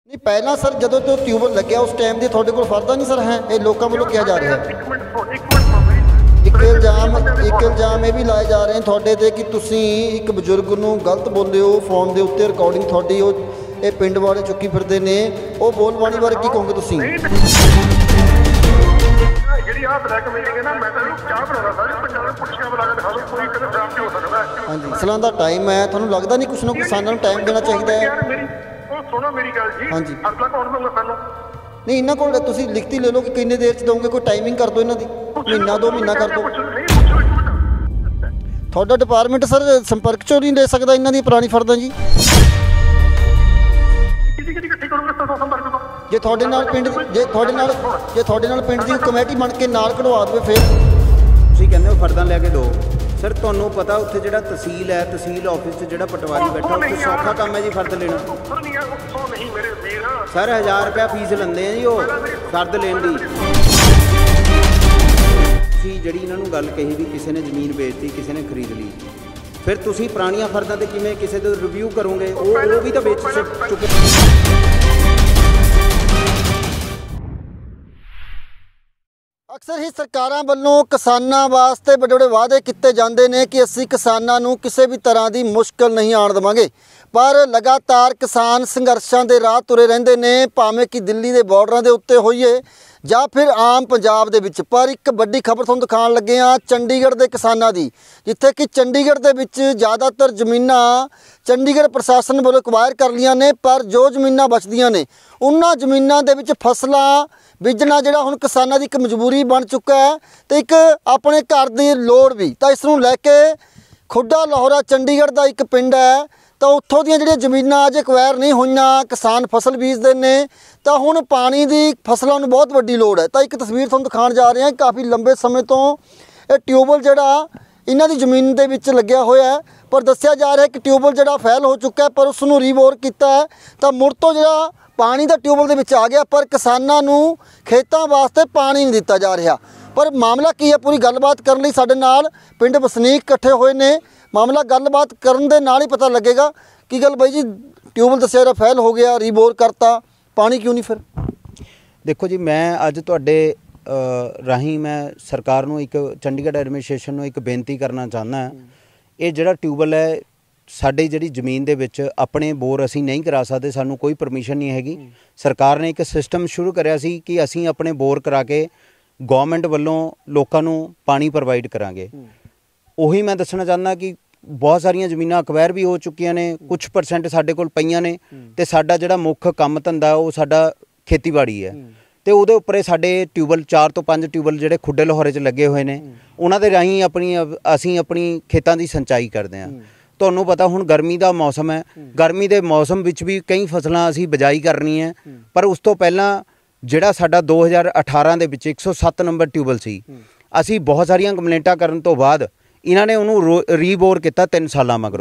नहीं पहला सर जो तो ट्यूबल लग्या उस टाइम की थोड़े को फरदा नहीं सर है ये लोगों वालों कहा जा रहा है। एक इल्जाम ये भी लाए जा रहे हैं थोड़े ते कि तुसी एक बजुर्ग नूं गलत बोले हो फोन के उत्ते रिकॉर्डिंग थोड़ी ये पिंड वाले चुकी फिरते ने वो बोलबाणी बारे की कहोगे तुसी? हाँ जी सलाह का टाइम है थोड़ा लगता नहीं कुछ ना किसानों को टाइम देना चाहिए है? हाँ जी नहीं इन्हों को तुसी लिखती ले लो कि कितने देर च दोगे कोई टाइमिंग कर दो इन्हों की महीना 2 महीना कर दो। थोड़ा डिपार्टमेंट सर संपर्क चो नहीं ले सकता इन्हों दी पुरानी फर्दां जी जे थोड़े नाल पिंड पिंड की कमेटी बन के नाल कढ़वा दे फिर तुसीं कहंदे हो फर्दां लैके दो सर तुहानूं पता उत्थे जिहड़ा तहसील है तहसील ऑफिस जिहड़ा पटवारी बैठा उत्थे सौखा काम है जी फर्द लेना सर 1000 रुपया फीस लेंदे हैं जी वो फर्द लेण दी। तुसीं जिहड़ी इन्हां नूं गल कही भी किसी ने जमीन बेचती किसी ने खरीद ली फिर तुसीं पुरानियां फर्दां ते किवें किसी दा रिव्यू करोगे वो भी तो बेच चुके। अक्सर ही सरकारां वल्लों किसानां वास्ते बड़े बड़े वादे किए जाते हैं कि असीं किसानां नूं किसी भी तरह की मुश्किल नहीं आण देवांगे पर लगातार किसान संघर्षां दे राह तुरे रहिंदे ने भावें कि दिल्ली के बॉर्डरां दे उत्ते होईए ਜਾਂ फिर आम पंजाब दे विच। पर एक वड्डी खबर तुहानूं दिखाउण लगे हाँ चंडीगढ़ के किसानां दी जिथे कि चंडीगढ़ दे विच ज़्यादातर जमीनां चंडीगढ़ प्रशासन वालों एक्वायर कर लियां ने पर जो जमीनां बचदियां ने उन्हां जमीनां दे विच फसलां बीजना जिहड़ा हुण किसानां दी एक मजबूरी बन चुका है तो एक अपने घर दी लोड़ भी। तो इस नूं लैके खुड्डा लाहौरा चंडीगढ़ का एक पिंड है तो उत्थों दी जिहड़ियां जमीनां अज एक्वायर नहीं होईयां किसान फसल बीजदे ने तो हुण पानी की फसलों नूं बहुत वड्डी लोड़ है। तो एक तस्वीर तुहानूं दिखाउण जा रहे हैं काफ़ी लंबे समय तो ये ट्यूबल जिहड़ा इन्हां दी जमीन दे विच लग्या होया है पर दस्सिया जा रहा है कि ट्यूबल जिहड़ा फैल हो चुका है पर उसनूं रीबोर कीता है तो मुड़ तो जिहड़ा पानी का ट्यूबल दे विच आ गया पर किसानां नूं खेतां वास्ते पानी नहीं दिता जा रहा। पर मामला की है पूरी गलबात करने लई साडे नाल पिंड वसनीक इकट्ठे होए ने मामला गलबात करन दे नाल ही पता लगेगा कि गल बाई जी ट्यूबल दस्सिया जा फैल हो गया रीबोर करता पानी क्यों नहीं फिर? देखो जी मैं अज तुहाडे राही मैं सरकार नूं एक चंडीगढ़ एडमिनिस्ट्रेशन नूं एक बेनती करना चाहना ये जिहड़ा ट्यूबल है साडी जिहड़ी जमीन दे विच अपने बोर असीं नहीं करा सकते सानूं कोई परमिशन नहीं हैगी। सरकार ने एक सिस्टम शुरू करिया सी कि असीं अपने बोर करा के गवर्नमेंट वालों लोकां नूं पानी प्रोवाइड करांगे। ਉਹੀ मैं दसना चाहना कि बहुत सारिया जमीनां अक्वायर भी हो चुकियां ने कुछ परसेंट साडे कोल पईयां ने ते साडा जिहड़ा मुੱਖ ਕੰਮ ਧੰਦਾ ਉਹ ਸਾਡਾ ਖੇਤੀਬਾੜੀ है ਤੇ ਉਹਦੇ ਉੱਪਰ ਸਾਡੇ ट्यूबल 4 ਤੋਂ 5 ट्यूबल ਜਿਹੜੇ ਖੁੱਡੇ ਲਾਹੌਰੇ 'ਚ ਲੱਗੇ ਹੋਏ ਨੇ ਉਹਨਾਂ ਦੇ ਰਾਹੀਂ ਅਸੀਂ ਆਪਣੀ ਖੇਤਾਂ ਦੀ ਸਿੰਚਾਈ ਕਰਦੇ ਹਾਂ। ਤੁਹਾਨੂੰ ਪਤਾ ਹੁਣ ਗਰਮੀ ਦਾ ਮੌਸਮ ਹੈ ਗਰਮੀ ਦੇ ਮੌਸਮ ਵਿੱਚ ਵੀ ਕਈ ਫਸਲਾਂ ਅਸੀਂ ਬਿਜਾਈ ਕਰਨੀ ਹੈ ਪਰ ਉਸ ਤੋਂ ਪਹਿਲਾਂ ਜਿਹੜਾ ਸਾਡਾ 2018 ਦੇ ਵਿੱਚ 107 ਨੰਬਰ ट्यूबल ਸੀ ਅਸੀਂ बहुत ਸਾਰੀਆਂ ਕੰਪਲੇਂਟਾਂ ਕਰਨ ਤੋਂ ਬਾਅਦ इन्हों ने उन्होंने रीबोर किया 3 साल मगरों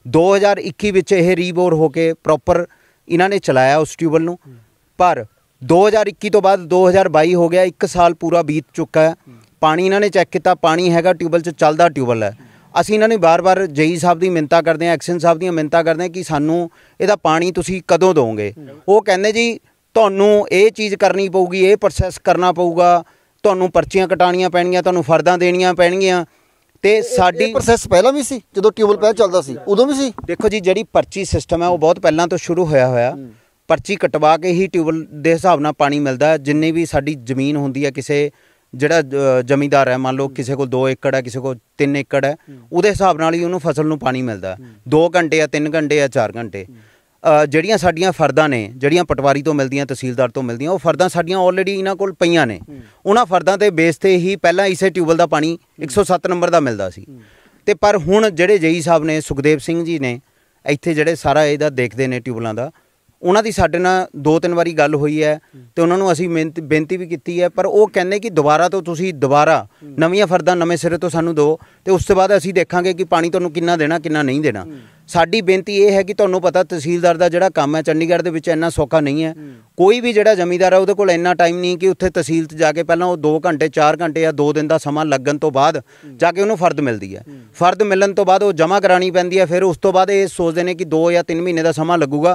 2021 विच यह रीबोर होके प्रॉपर इन्होंने चलाया उस ट्यूबल नूं पर 2021 तो बाद 2022 हो गया 1 साल पूरा बीत चुका है पानी इन्होंने चैक किया पानी हैगा ट्यूबल च चलदा ट्यूबल है। असीं इन्होंने बार बार जेई साहब की मिन्नतां करते हैं एक्शन साहब दी मिन्नतां करते हैं कि सानूं इहदा पानी तुसीं कदों दोगे वो कहंदे जी तुहानूं ये चीज़ करनी पऊगी ये प्रोसैस करना पऊगा तुहानूं पर्चियां कटाणियां पैणगीਆਂ तुहानूं फर्दां देणियां पैणगीਆਂ ਤੇ ਸਾਡੀ ਪ੍ਰੋਸੈਸ ਪਹਿਲਾਂ ਵੀ ਸੀ ਜਦੋਂ ਟਿਊਬਲ ਪਹਿਲਾਂ ਚੱਲਦਾ ਸੀ ਉਦੋਂ ਵੀ ਸੀ। ਦੇਖੋ ਜੀ ਜਿਹੜੀ ਪਰਚੀ ਸਿਸਟਮ ਹੈ ਉਹ ਬਹੁਤ ਪਹਿਲਾਂ ਤੋਂ ਸ਼ੁਰੂ ਹੋਇਆ ਪਰਚੀ ਕਟਵਾ ਕੇ ਹੀ ਟਿਊਬਲ ਦੇ ਹਿਸਾਬ ਨਾਲ ਪਾਣੀ ਮਿਲਦਾ। ਜਿੰਨੀ ਵੀ ਸਾਡੀ ਜ਼ਮੀਨ ਹੁੰਦੀ ਹੈ ਕਿਸੇ ਜਿਹੜਾ ਜ਼ਮੀਂਦਾਰ ਹੈ ਮੰਨ ਲਓ ਕਿਸੇ ਕੋਲ 2 ਏਕੜ ਹੈ ਕਿਸੇ ਕੋਲ 3 ਏਕੜ ਹੈ ਉਹਦੇ ਹਿਸਾਬ ਨਾਲ ਹੀ ਉਹਨੂੰ ਫਸਲ ਨੂੰ ਪਾਣੀ ਮਿਲਦਾ 2 ਘੰਟੇ ਜਾਂ 3 ਘੰਟੇ ਜਾਂ 4 ਘੰਟੇ। ਜਿਹੜੀਆਂ ਸਾਡੀਆਂ ਫਰਦਾਂ ਨੇ ਜਿਹੜੀਆਂ ਪਟਵਾਰੀ ਤੋਂ ਮਿਲਦੀਆਂ ਤਹਿਸੀਲਦਾਰ ਤੋਂ ਮਿਲਦੀਆਂ ਉਹ ਫਰਦਾਂ ਸਾਡੀਆਂ ਆਲਰੇਡੀ ਇਹਨਾਂ ਕੋਲ ਪਈਆਂ ਨੇ ਉਹਨਾਂ ਫਰਦਾਂ ਤੇ ਬੇਸ ਤੇ ਹੀ ਪਹਿਲਾਂ ਇਸੇ ਟਿਊਬਲ ਦਾ ਪਾਣੀ 107 ਨੰਬਰ ਦਾ ਮਿਲਦਾ ਸੀ ਤੇ ਪਰ ਹੁਣ ਜਿਹੜੇ ਜੇਈ ਸਾਹਿਬ ਨੇ ਸੁਖਦੇਵ ਸਿੰਘ ਜੀ ਨੇ ਇੱਥੇ ਜਿਹੜੇ ਸਾਰਾ ਇਹਦਾ ਦੇਖਦੇ ਨੇ ਟਿਊਬਲਾਂ ਦਾ ਉਹਨਾਂ ਦੀ ਸਾਡੇ ਨਾਲ 2-3 ਵਾਰੀ ਗੱਲ ਹੋਈ ਹੈ ਤੇ ਉਹਨਾਂ ਨੂੰ ਅਸੀਂ ਬੇਨਤੀ ਵੀ ਕੀਤੀ ਹੈ ਪਰ ਉਹ ਕਹਿੰਦੇ ਕਿ ਦੁਬਾਰਾ ਤੋਂ ਤੁਸੀਂ ਦੁਬਾਰਾ ਨਵੀਆਂ ਫਰਦਾਂ ਨਵੇਂ ਸਿਰੇ ਤੋਂ ਸਾਨੂੰ ਦਿਓ ਤੇ ਉਸ ਤੋਂ ਬਾਅਦ ਅਸੀਂ ਦੇਖਾਂਗੇ ਕਿ ਪਾਣੀ ਤੁਹਾਨੂੰ ਕਿੰਨਾ ਦੇਣਾ ਕਿੰਨਾ ਨਹੀਂ ਦੇਣਾ। ਸਾਡੀ ਬੇਨਤੀ ਇਹ ਹੈ ਕਿ ਤੁਹਾਨੂੰ ਪਤਾ ਤਹਿਸੀਲਦਾਰ ਦਾ ਜਿਹੜਾ ਕੰਮ ਹੈ ਚੰਡੀਗੜ੍ਹ ਦੇ ਵਿੱਚ ਇੰਨਾ ਸੌਖਾ ਨਹੀਂ ਹੈ ਕੋਈ ਵੀ ਜਿਹੜਾ ਜ਼ਮੀਂਦਾਰ ਹੈ ਉਹਦੇ ਕੋਲ ਇੰਨਾ ਟਾਈਮ ਨਹੀਂ ਕਿ ਉੱਥੇ ਤਹਿਸੀਲ 'ਚ ਜਾ ਕੇ ਪਹਿਲਾਂ ਉਹ 2 ਘੰਟੇ 4 ਘੰਟੇ ਜਾਂ 2 ਦਿਨ ਦਾ ਸਮਾਂ ਲੱਗਣ ਤੋਂ ਬਾਅਦ ਜਾ ਕੇ ਉਹਨੂੰ ਫਰਦ ਮਿਲਦੀ ਹੈ। ਫਰਦ ਮਿਲਣ ਤੋਂ ਬਾਅਦ ਉਹ ਜਮ੍ਹਾਂ ਕਰਾਉਣੀ ਪੈਂਦੀ ਹੈ ਫਿਰ ਉਸ ਤੋਂ ਬਾਅਦ ਇਹ ਸੋਚਦੇ ਨੇ ਕਿ 2 ਜਾਂ 3 ਮਹੀਨੇ ਦਾ ਸਮਾਂ ਲੱਗੂਗਾ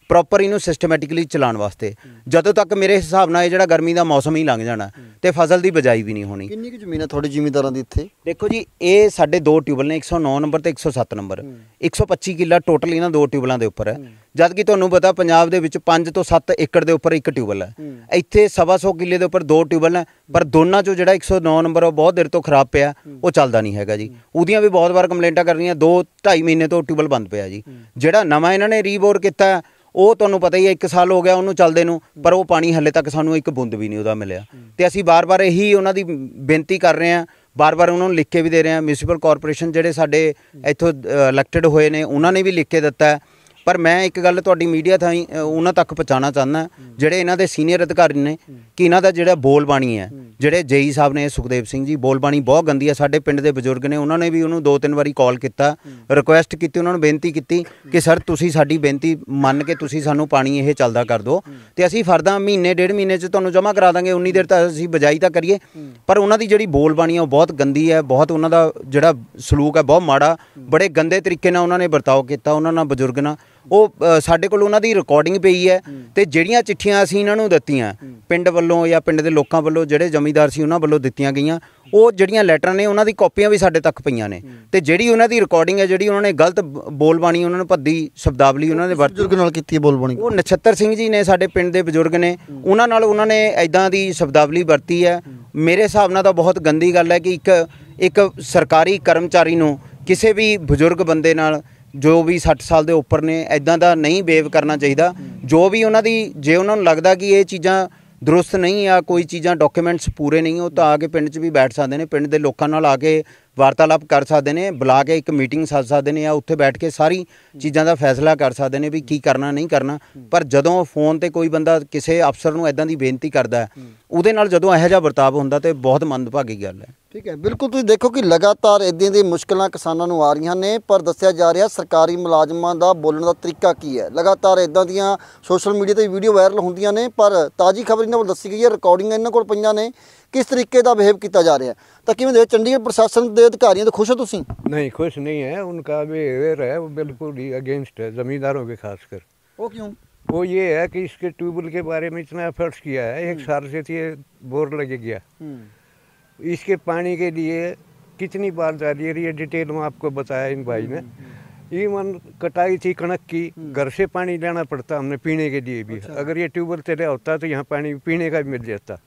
ਪ੍ਰੋਪਰ ਇਹਨੂੰ ਸਿਸਟਮੈਟਿਕਲੀ ਚਲਾਉਣ ਵਾਸਤੇ। ਜਦੋਂ ਤੱਕ ਮੇਰੇ ਹਿਸਾਬ ਨਾਲ ਇਹ ਜਿਹੜਾ ਗਰਮੀ ਦਾ ਮੌਸਮ ਹੀ ਲੰਘ ਜਾਣਾ ਤੇ ਫਸਲ ਦੀ ਬਿਜਾਈ ਵੀ ਨਹੀਂ ਹੋਣੀ। ਕਿੰਨੀ ਕੁ ਜ਼ਮੀਨ ਹੈ ਤੁਹਾਡੀ ਜ਼ਿਮੀਂਦਾਰਾਂ ਦੀ ਇੱਥੇ? ਦੇਖੋ ਜੀ, ਇਹ ਸਾਡੇ 2 ਟਿਊਬਲ ਨੇ, 109 ਨੰਬਰ ਤੇ 107 ਨੰਬਰ। 125 ਕਿੱਲਾ ਟੋਟਲ ਇਹਨਾਂ 2 ਟਿਊਬਲਾਂ ਦੇ ਉੱਪਰ ਹੈ, ਜਦ ਕਿ ਤੁਹਾਨੂੰ ਪਤਾ ਪੰਜਾਬ ਦੇ ਵਿੱਚ 5 ਤੋਂ 7 ਏਕੜ ਦੇ ਉੱਪਰ ਇੱਕ ਟਿਊਬਲ ਹੈ। ਇੱਥੇ 125 ਕਿੱਲੇ ਦੇ ਉੱਪਰ 2 ਟਿਊਬਲ ਹੈ, ਪਰ ਦੋਨਾਂ 'ਚੋਂ ਜਿਹੜਾ 109 ਨੰਬਰ ਉਹ ਬਹੁਤ ਦੇਰ ਤੋਂ ਖਰਾਬ ਪਿਆ, ਉਹ ਚੱਲਦਾ ਨਹੀਂ ਹੈਗਾ ਜੀ। ਉਹਦੀਆਂ ਵੀ ਬਹੁਤ ਵਾਰ ਕੰਪਲੇਂਟਾਂ ਕਰ ਰਹੀਆਂ, 2-2.5 ਮਹੀਨੇ ਤੋਂ ਟਿਊਬਲ ਬੰਦ ਪਿਆ ਜੀ। ਜਿਹੜਾ ਨਵਾਂ ਇਹਨਾਂ ਨੇ ਰੀਬੋਰ ਕੀਤਾ ਉਹ ਤੁਹਾਨੂੰ ਪਤਾ ਹੀ ਹੈ, 1 ਸਾਲ ਹੋ ਗਿਆ ਉਹਨੂੰ ਚੱਲਦੇ ਨੂੰ, ਪਰ ਉਹ ਪਾਣੀ ਹਲੇ ਤੱਕ ਸਾਨੂੰ ਇੱਕ ਬੂੰਦ ਵੀ ਨਹੀਂ ਉਹਦਾ ਮਿਲਿਆ। ਤੇ ਅਸੀਂ ਬਾਰ-ਬਾਰ ਇਹੀ ਉਹਨਾਂ ਦੀ ਬੇਨਤੀ ਕਰ ਰਹੇ ਹਾਂ, ਬਾਰ-ਬਾਰ ਉਹਨਾਂ ਨੂੰ ਲਿਖ ਕੇ ਵੀ ਦੇ ਰਹੇ ਹਾਂ। ਮਿਊਨਿਸਪਲ ਕਾਰਪੋਰੇਸ਼ਨ ਜਿਹੜੇ ਸਾਡੇ ਇੱਥੋਂ ਇਲੈਕਟਡ ਹੋਏ ਨੇ, ਉਹਨਾਂ ਨੇ ਵੀ ਲਿਖ ਕੇ ਦਿੱਤਾ ਹੈ। ਪਰ ਮੈਂ ਇੱਕ ਗੱਲ ਤੁਹਾਡੀ ਮੀਡੀਆ ਥਾਈਂ ਉਹਨਾਂ ਤੱਕ ਪਹੁੰਚਾਉਣਾ ਚਾਹੁੰਦਾ, ਜਿਹੜੇ ਇਹਨਾਂ ਦੇ ਸੀਨੀਅਰ ਅਧਿਕਾਰੀ ਨੇ, ਕਿ ਇਹਨਾਂ ਦਾ ਜਿਹੜਾ ਬੋਲ ਬਾਣੀ ਹੈ, ਜਿਹੜੇ ਜੇਈ ਸਾਹਿਬ ਨੇ ਸੁਖਦੇਵ ਸਿੰਘ ਜੀ, ਬੋਲ ਬਾਣੀ ਬਹੁਤ ਗੰਦੀ ਹੈ। ਸਾਡੇ ਪਿੰਡ ਦੇ ਬਜ਼ੁਰਗ ਨੇ, ਉਹਨਾਂ ਨੇ ਵੀ ਉਹਨੂੰ 2-3 ਵਾਰੀ ਕਾਲ ਕੀਤਾ, ਰਿਕੁਐਸਟ ਕੀਤੀ, ਉਹਨਾਂ ਨੂੰ ਬੇਨਤੀ ਕੀਤੀ ਕਿ ਸਰ ਤੁਸੀਂ ਸਾਡੀ ਬੇਨਤੀ ਮੰਨ ਕੇ ਤੁਸੀਂ ਸਾਨੂੰ ਪਾਣੀ ਇਹ ਚੱਲਦਾ ਕਰ ਦਿਓ, ਤੇ ਅਸੀਂ ਫਰਦਾ ਮਹੀਨੇ 1.5 ਮਹੀਨੇ 'ਚ ਤੁਹਾਨੂੰ ਜਮ੍ਹਾਂ ਕਰਾ ਦਾਂਗੇ। ਉਨੀ ਦੇਰ ਤਾਂ ਅਸੀਂ ਬਿਜਾਈ ਤਾਂ ਕਰੀਏ। ਪਰ ਉਹਨਾਂ ਦੀ ਜਿਹੜੀ ਬੋਲ ਬਾਣੀ ਹੈ ਉਹ ਬਹੁਤ ਗੰਦੀ ਹੈ, ਬਹੁਤ ਉਹਨਾਂ ਦਾ ਜਿਹੜਾ ਸਲੂਕ ਹੈ ਬਹੁਤ ਮਾੜਾ, ਬੜੇ ਗੰਦੇ ਤਰੀਕੇ ਨਾਲ ਉਹਨਾਂ ਨੇ ਵਰਤਾਓ ਕੀਤਾ ਉਹਨਾਂ ਨਾਲ, ਬਜ਼ੁਰਗ ਨਾਲ। ਉਹ ਸਾਡੇ ਕੋਲ ਉਹਨਾਂ ਦੀ ਰਿਕਾਰਡਿੰਗ ਪਈ ਹੈ, ਤੇ ਜਿਹੜੀਆਂ ਚਿੱਠੀਆਂ ਅਸੀਂ ਇਹਨਾਂ ਨੂੰ ਦਿੱਤੀਆਂ ਪਿੰਡ ਵੱਲੋਂ ਜਾਂ ਪਿੰਡ ਦੇ ਲੋਕਾਂ ਵੱਲੋਂ, ਜਿਹੜੇ ਜ਼ਮੀਂਦਾਰ ਸੀ ਉਹਨਾਂ ਵੱਲੋਂ ਦਿੱਤੀਆਂ ਗਈਆਂ, ਉਹ ਜਿਹੜੀਆਂ ਲੈਟਰਾਂ ਨੇ ਉਹਨਾਂ ਦੀ ਕਾਪੀਆਂ ਵੀ ਸਾਡੇ ਤੱਕ ਪਈਆਂ ਨੇ। ਤੇ ਜਿਹੜੀ ਉਹਨਾਂ ਦੀ ਰਿਕਾਰਡਿੰਗ ਹੈ, ਜਿਹੜੀ ਉਹਨਾਂ ਨੇ ਗਲਤ ਬੋਲਬਾਣੀ ਉਹਨਾਂ ਨੂੰ ਭੱਦੀ ਸ਼ਬਦਾਵਲੀ ਉਹਨਾਂ ਨੇ ਬਜ਼ੁਰਗ ਨਾਲ ਕੀਤੀ ਹੈ ਬੋਲਬਾਣੀ, ਉਹ ਨਛੱਤਰ ਸਿੰਘ ਜੀ ਨੇ ਸਾਡੇ ਪਿੰਡ ਦੇ ਬਜ਼ੁਰਗ ਨੇ, ਉਹਨਾਂ ਨਾਲ ਉਹਨਾਂ ਨੇ ਇੱਦਾਂ ਦੀ ਸ਼ਬਦਾਵਲੀ ਵਰਤੀ ਹੈ। ਮੇਰੇ ਹਿਸਾਬ ਨਾਲ ਤਾਂ ਬਹੁਤ ਗੰਦੀ ਗੱਲ ਹੈ ਕਿ ਇੱਕ ਸਰਕਾਰੀ ਕਰਮਚਾਰੀ ਨੂੰ, ਕਿਸੇ ਵੀ ਬਜ਼ੁਰਗ ਬੰਦੇ ਨਾਲ ਜੋ ਵੀ 60 ਸਾਲ ਦੇ ਉੱਪਰ ਨੇ, ਇੱਦਾਂ ਦਾ ਨਹੀਂ ਬਿਹੇਵ ਕਰਨਾ ਚਾਹੀਦਾ। ਜੋ ਵੀ ਉਹਨਾਂ ਦੀ, ਜੇ ਉਹਨਾਂ ਨੂੰ ਲੱਗਦਾ ਕਿ ਇਹ ਚੀਜ਼ਾਂ ਦਰੁਸਤ ਨਹੀਂ ਆ, ਕੋਈ ਚੀਜ਼ਾਂ ਡਾਕੂਮੈਂਟਸ ਪੂਰੇ ਨਹੀਂ, ਉਹ ਤਾਂ ਆ ਕੇ ਪਿੰਡ 'ਚ ਵੀ ਬੈਠ ਸਕਦੇ ਨੇ, ਪਿੰਡ ਦੇ ਲੋਕਾਂ ਨਾਲ ਆ ਕੇ ਵਾਰਤਾਲਾਪ ਕਰ ਸਕਦੇ ਨੇ, ਬੁਲਾ ਕੇ ਇੱਕ ਮੀਟਿੰਗ ਸੱਦ ਸਕਦੇ ਨੇ, ਜਾਂ ਉੱਥੇ ਬੈਠ ਕੇ ਸਾਰੀ ਚੀਜ਼ਾਂ ਦਾ ਫੈਸਲਾ ਕਰ ਸਕਦੇ ਨੇ ਵੀ ਕੀ ਕਰਨਾ ਨਹੀਂ ਕਰਨਾ। ਪਰ ਜਦੋਂ ਫੋਨ 'ਤੇ ਕੋਈ ਬੰਦਾ ਕਿਸੇ ਅਫਸਰ ਨੂੰ ਇੱਦਾਂ ਦੀ ਬੇਨਤੀ ਕਰਦਾ, ਉਹਦੇ ਨਾਲ ਜਦੋਂ ਇਹੋ ਜਿਹਾ ਵਰਤਾਵ ਹੁੰਦਾ, ਤਾਂ ਬਹੁਤ ਮੰਦਭਾਗੀ ਗੱਲ ਹੈ। ਠੀਕ ਹੈ, ਬਿਲਕੁਲ। ਤੁਸੀਂ ਦੇਖੋ ਕਿ ਲਗਾਤਾਰ ਇੱਦਾਂ ਦੀਆਂ ਮੁਸ਼ਕਲਾਂ ਕਿਸਾਨਾਂ ਨੂੰ ਆ ਰਹੀਆਂ ਨੇ, ਪਰ ਦੱਸਿਆ ਜਾ ਰਿਹਾ ਸਰਕਾਰੀ ਮੁਲਾਜ਼ਮਾਂ ਦਾ ਬੋਲਣ ਦਾ ਤਰੀਕਾ ਕੀ ਹੈ। ਲਗਾਤਾਰ ਇੱਦਾਂ ਦੀਆਂ ਸੋਸ਼ਲ ਮੀਡੀਆ 'ਤੇ ਵੀਡੀਓ ਵਾਇਰਲ ਹੁੰਦੀਆਂ ਨੇ, ਪਰ ਤਾਜ਼ੀ ਖਬਰ ਇਹਨਾਂ ਕੋਲ ਦੱਸੀ ਗਈ ਹੈ, ਰਿਕਾਰਡਿੰਗ ਇਹਨਾਂ ਕੋਲ ਪਈਆਂ ਨੇ, किस तरीके का बिहेव किया जा रहा है। तो किवें दे चंडीगढ़ प्रशासन के अधिकारियों तो खुश हो तुसीं? नहीं, खुश नहीं है। उनका बिहेवियर है वो बिल्कुल ही अगेंस्ट है, ज़मींदारों के खासकर। वो क्यों? वो ये है कि इसके ट्यूबवेल के बारे में इतना एफर्ट्स किया है, 1 साल से ये बोर लगे गया, इसके पानी के लिए कितनी बार जारी है, ये डिटेल में आपको बताया इन भाई ने। इवन कटाई थी कणक की, घर से पानी लेना पड़ता हमने पीने के लिए भी। अगर ये ट्यूबवेल चले होता तो यहाँ पानी पीने का भी मिल जाता।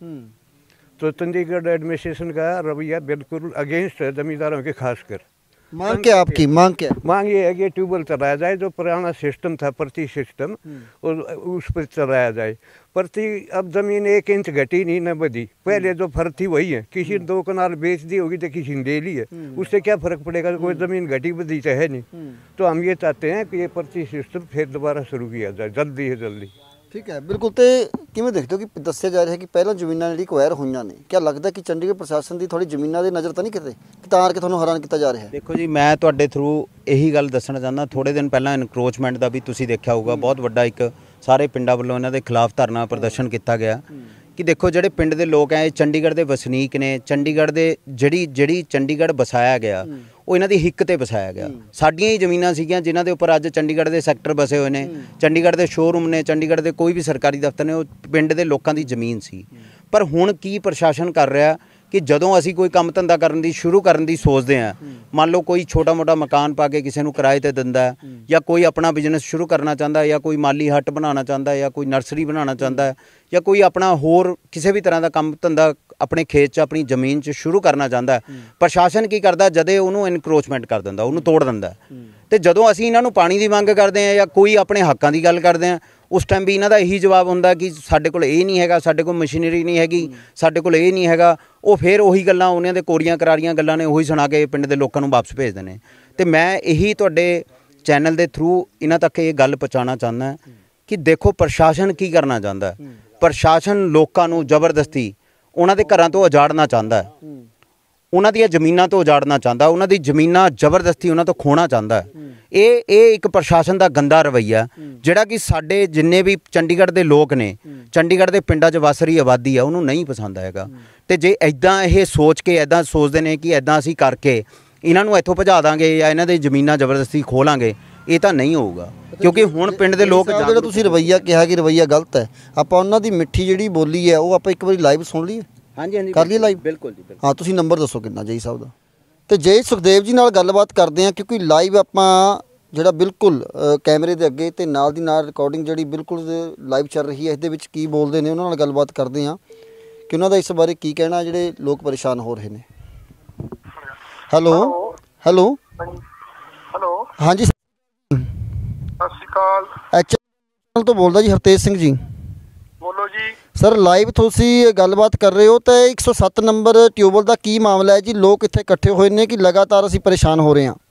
तो चंडीगढ़ एडमिनिस्ट्रेशन का रवैया बिल्कुल अगेंस्ट है ज़मींदारों के खासकर। मांग क्या आपकी? मांग क्या? मांग ये है कि ट्यूबवेल चलाया जाए, जो पुराना सिस्टम था प्रति सिस्टम, और उस पर चलाया जाए। प्रति अब ज़मीन 1 इंच घटी नहीं न बढ़ी, पहले जो फर्क थी वही है। किसी ने 2 कनाल बेच दी होगी तो किसी ने ले ली है, उससे क्या फ़र्क पड़ेगा? कोई ज़मीन घटी बढ़ी तो है नहीं। तो हम ये चाहते हैं कि ये प्रति सिस्टम फिर दोबारा शुरू किया जाए, जल्दी से जल्दी। ठीक है, बिल्कुल। तो किवें देखते हो कि दस्सिया जा रहा है कि पहला जमीनां जिहड़ी एक्वायर होईयां ने, क्या लगदा कि चंडीगढ़ प्रशासन की थोड़ी जमीनां दी नज़र तो नहीं किते तां करके तुहानूं हैरान किया जा रहा है? देखो जी, मैं तुहाडे थ्रू यही गल दसना चाहता। थोड़े दिन पहला इनक्रोचमेंट का भी तुसीं देखिया होगा, बहुत वड्डा एक सारे पिंडां वल्लों इन्हां दे खिलाफ धरना प्रदर्शन किया गया कि देखो जिहड़े पिंड दे लोग हैं, चंडीगढ़ के वसनीक ने, चंडीगढ़ दे जिहड़ी चंडीगढ़ बसाया गया वो इन्हां दी हिक ते बसाया गया। साडियां ही ज़मीनां सीगियां जिन्हां दे उपर अज चंडीगढ़ के सैक्टर बसे हुए ने, चंडीगढ़ के शोरूम ने, चंडीगढ़ के कोई भी सरकारी दफ्तर ने, वो पिंड के लोगों की जमीन सी। पर हुण की प्रशासन कर रहा कि जदों असी कोई काम धंधा करन दी शुरू करन दी सोचते हैं, मान लो कोई छोटा मोटा मकान पा के किसी नूं किराए ते दिंदा है, या कोई अपना बिजनेस शुरू करना चाहता है, या कोई माली हट बनाना चाहता है, या कोई नर्सरी बनाना चाहता है, या कोई अपना होर किसी भी तरह का काम धंधा अपने खेत च अपनी जमीन च शुरू करना चाहता है, प्रशासन की करता जदे उन्होंने इनक्रोचमेंट कर दिंदा, उन्होंने तोड़ दिंदा। तो जदों असीं इन्हां नूं पानी की मंग करते हैं या कोई अपने हक्कां की गल करते हैं, उस टाइम भी इन्हां दा यही जवाब हुंदा कि साडे कोल इह नहीं हैगा, साडे कोल मशीनरी नहीं हैगी, साडे कोल इह नहीं हैगा। वो फिर उही गल्लां उन्हां दे कोरियां करारियां गल्लां ने उही सुणा के पिंड दे लोकां नूं वापस भेजदे ने। ते मैं यही तुहाडे चैनल के थ्रू इन्हां तक ये गल पहुँचाना चाहता कि देखो प्रशासन की करना चाहता है। प्रशासन लोकां नूं जबरदस्ती उन्हां दे घरां तों उजाड़ना चाहता है, उन्हां दी जमीनां तो उजाड़ना चाहता, उन्हां दी जमीनां जबरदस्ती उन्हां तो खोना चाहता है। ये एक प्रशासन का गंदा रवैया जिहड़ा कि साडे जिन्ने भी चंडीगढ़ के लोग ने, चंडीगढ़ के पिंडां च वस रही आबादी है, उन्होंने नहीं पसंद आएगा। तो जे इदां ये सोच के इदां सोचते हैं कि इदां असीं करके इन्हां नूं इत्थों भजा दांगे या इन्हां दी जमीनां जबरदस्ती खोलांगे, ਇਹ ਤਾਂ ਨਹੀਂ ਹੋਊਗਾ ਕਿਉਂਕਿ ਹੁਣ ਪਿੰਡ ਦੇ ਲੋਕ ਜਿਹੜਾ ਤੁਸੀਂ ਰਵੱਈਆ ਕਿਹਾ ਕਿ ਰਵੱਈਆ ਗਲਤ ਹੈ, ਆਪਾਂ ਉਹਨਾਂ ਦੀ ਮਿੱਠੀ ਜਿਹੜੀ ਬੋਲੀ ਹੈ ਉਹ ਆਪਾਂ ਇੱਕ ਵਾਰੀ ਲਾਈਵ ਸੁਣ ਲਈਏ। ਹਾਂਜੀ ਹਾਂਜੀ ਕਰ ਲਈਏ ਲਾਈਵ। ਬਿਲਕੁਲ ਜੀ ਹਾਂ, ਤੁਸੀਂ ਨੰਬਰ ਦੱਸੋ ਕਿੰਨਾ ਜੈ ਸਾਹਿਬ ਦਾ। ਤੇ ਜੈ ਸੁਖਦੇਵ ਜੀ ਨਾਲ ਗੱਲਬਾਤ ਕਰਦੇ ਹਾਂ ਕਿਉਂਕਿ ਲਾਈਵ ਆਪਾਂ ਜਿਹੜਾ ਬਿਲਕੁਲ ਕੈਮਰੇ ਦੇ ਅੱਗੇ ਤੇ ਨਾਲ ਦੀ ਨਾਲ ਰਿਕਾਰਡਿੰਗ ਜਿਹੜੀ ਬਿਲਕੁਲ ਲਾਈਵ ਚੱਲ ਰਹੀ ਹੈ, ਇਸ ਦੇ ਵਿੱਚ ਕੀ ਬੋਲਦੇ ਨੇ ਉਹਨਾਂ ਨਾਲ ਗੱਲਬਾਤ ਕਰਦੇ ਹਾਂ ਕਿ ਉਹਨਾਂ ਦਾ ਇਸ ਬਾਰੇ ਕੀ ਕਹਿਣਾ ਜਿਹੜੇ ਲੋਕ ਪਰੇਸ਼ਾਨ ਹੋ ਰਹੇ ਨੇ। ਹੈਲੋ ਹੈਲੋ ਹੈਲੋ ਹਾਂਜੀ ਸਤਿ ਸ਼੍ਰੀ ਅਕਾਲ। ਐਚਐਲ ਤੋਂ ਬੋਲਦਾ ਜੀ ਹਰਤੇਜ ਸਿੰਘ ਜੀ। ਬੋਲੋ ਜੀ ਸਰ ਲਾਈਵ ਤੁਸੀਂ ਗੱਲਬਾਤ ਕਰ ਰਹੇ ਹੋ ਤਾਂ 107 ਨੰਬਰ ਟਿਊਬਵੈੱਲ ਦਾ ਕੀ ਮਾਮਲਾ ਹੈ ਜੀ? ਲੋਕ ਇੱਥੇ ਇਕੱਠੇ ਹੋਏ ਨੇ ਕਿ ਲਗਾਤਾਰ ਅਸੀਂ ਪਰੇਸ਼ਾਨ ਹੋ ਰਹੇ ਹਾਂ।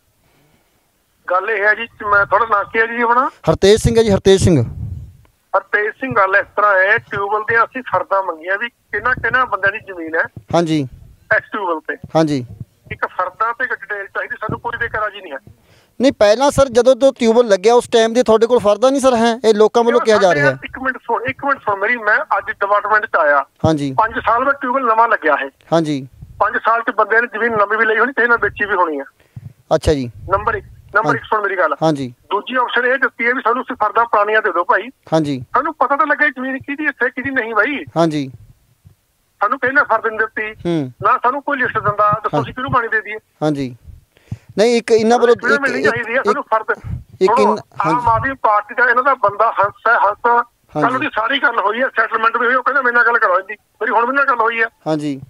ਗੱਲ ਇਹ ਹੈ ਜੀ, ਮੈਂ ਥੋੜਾ ਨਾਂ ਕੀ ਹੈ ਜੀ ਆਪਣਾ? ਹਰਤੇਜ ਸਿੰਘ ਹੈ ਜੀ, ਹਰਤੇਜ ਸਿੰਘ। ਹਰਤੇਜ ਸਿੰਘ। ਗੱਲ ਇਸ ਤਰ੍ਹਾਂ ਹੈ, ਟਿਊਬਵੈੱਲ ਦੀਆਂ ਅਸੀਂ ਫਰਦਾਂ ਮੰਗੀਆਂ ਵੀ ਕਿਹਨਾਂ ਬੰਦਿਆਂ ਦੀ ਜ਼ਮੀਨ ਹੈ ਹਾਂਜੀ ਇਸ ਟਿਊਬਵੈੱਲ ਤੇ। ਹਾਂਜੀ ਇੱਕ ਫਰਦਾਂ ਤੇ ਡਿਟੇਲ ਚਾਹੀਦੀ ਸਾਨੂੰ, ਕੋਈ ਦੇ ਕਰਾ ਜੀ ਨਹੀਂ ਹੈ। ਨਹੀਂ ਪਹਿਲਾਂ ਸਰ ਜਦੋਂ ਤੋਂ ਟਿਊਬਵੈੱਲ ਲੱਗਿਆ ਉਸ ਟਾਈਮ ਦੇ ਤੁਹਾਡੇ ਕੋਲ ਫਰਦਾ ਨਹੀਂ ਸਰ ਹੈ? ਇਹ ਲੋਕਾਂ ਵੱਲੋਂ ਕਿਹਾ ਜਾ ਰਿਹਾ ਹੈ। ਇੱਕ ਮਿੰਟ ਸੁਣ ਮੇਰੀ, ਮੈਂ ਅੱਜ ਡਿਪਾਰਟਮੈਂਟ 'ਚ ਆਇਆ। ਹਾਂਜੀ 5 ਸਾਲ ਬਾਅਦ ਟਿਊਬਵੈੱਲ ਨਵਾਂ ਲੱਗਿਆ ਹੈ। ਹਾਂਜੀ 5 ਸਾਲ 'ਚ ਬੰਦੇ ਨੇ ਜ਼ਮੀਨ ਨਵੀਂ ਵੀ ਲਈ ਹੋਣੀ, ਕਿਸੇ ਨਾਲ ਵੇਚੀ ਵੀ ਹੋਣੀ ਹੈ। ਅੱਛਾ ਜੀ। ਨੰਬਰ 1 ਸੁਣ ਮੇਰੀ ਗੱਲ। ਹਾਂਜੀ ਦੂਜੀ ਆਪਸ਼ਨ ਇਹ ਦਿੱਤੀ ਹੈ ਵੀ ਸਾਨੂੰ ਫਰਦਾਂ ਪੁਰਾਣੀਆਂ ਦੇ ਦਿਓ ਭਾਈ। ਹਾਂਜੀ ਸਾਨੂੰ ਪਤਾ ਤਾਂ ਲੱਗੇ ਜ਼ਮੀਨ ਕਿਹਦੀ ਇੱਥੇ ਕਿਹਦੀ ਨਹੀਂ ਬਾਈ। ਹਾਂਜੀ ਸਾਨੂੰ ਪਹਿਲਾਂ ਫਰਦ ਨਹੀਂ ਦਿੱਤੀ ਨਾ, ਸਾਨੂੰ ਕੋਈ ਲਿਸਟ ਦਿੰਦਾ, ਦੱਸੋ ਅਸੀਂ ਕਿਹਨੂੰ ਪਾਣੀ ਦੇ ਦਈਏ। ਹਾਂਜੀ ਨਹੀਂ ਇੱਕ ਇਹਨਾਂ ਵੱਲੋਂ ਮਿਲਣੀ ਚਾਹੀਦੀ ਹੈ ਸਾਨੂੰ ਫਰਦ। ਇੱਕ ਆਮ ਆਦਮੀ ਪਾਰਟੀ ਦਾ ਇਹਨਾਂ ਦਾ ਬੰਦਾ ਹੰਸ ਹੈ, ਹੰਸ। ਕੱਲ ਉਹਦੀ ਸਾਰੀ ਗੱਲ ਹੋਈ ਹੈ, ਸੈਟਲਮੈਂਟ ਵੀ ਹੋਈ, ਉਹ ਕਹਿੰਦਾ ਮੇਰੇ ਨਾਲ ਗੱਲ ਕਰਵਾਉਣ ਦੀ, ਮੇਰੀ ਹੁਣ ਮੇਰੇ ਨਾਲ ਗੱਲ ਹੋਈ ਹੈ। ਹਾਂਜੀ